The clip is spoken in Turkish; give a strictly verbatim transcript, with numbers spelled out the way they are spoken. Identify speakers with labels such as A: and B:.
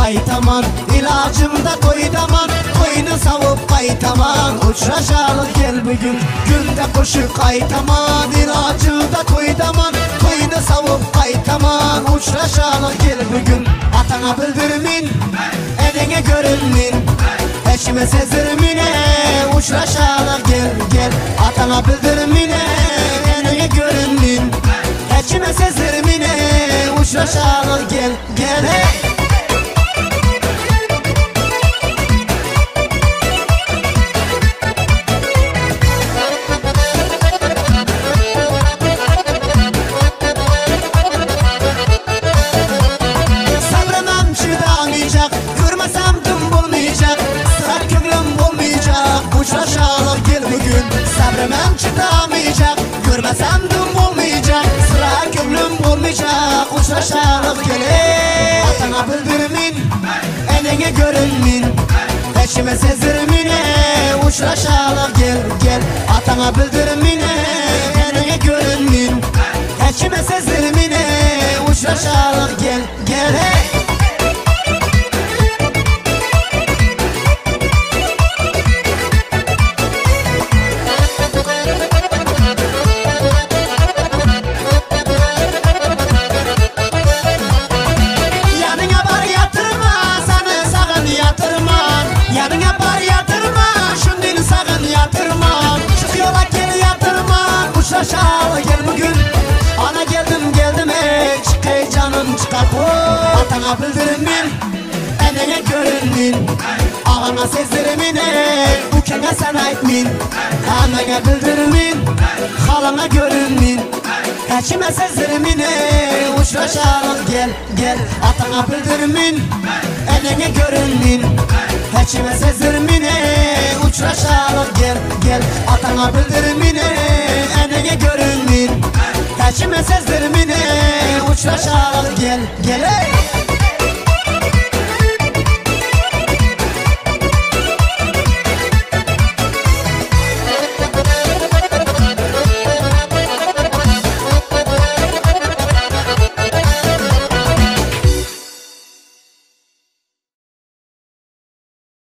A: qaytaman, ilacımda toydaman, toyni savup qaytaman. Uçraşalım gel bugün, günde koşup qaytaman, ilacımda toydaman, toyni savup qaytaman. Uçraşalım gel bugün, atana bildirmin, enenge görünmin, eşime sezirmine. Uçraşalım gel gel, atana bildirmine, enenge görünmin, eşime sezirmine. Uçraşalım gel gel hey. Uçraşalım gel bugün, sabrımam çıtamayacak, görmesem düm olmayacak, sıra gönlüm olmayacak. Uçraşalım gel ey, atana bildirmin, enenge görünmin, eşime sezirmine. Uçraşalım gel gel, atana bildirmine, enenge görünmin, eşime sezirmine. Uçraşalım gel gel hey. Uçraşalım gel bugün, ana geldim geldim ey, çık ey canım çıkar koy. Atana bildirmin, enene görünmin, ağana sezdirmin ey, bu kene sen aytmin. Anana bildirmin, halana görünmin, eşime sezdirmin ey. Uçraşalım gel gel, atana bildirmin, enene görünmin, eşime sezdirmin ey. Uçraşalım gel gel, atana bildirmin ey, enege görünmin, eşime sezdirmin ey. Uçraşalım gel gel ey.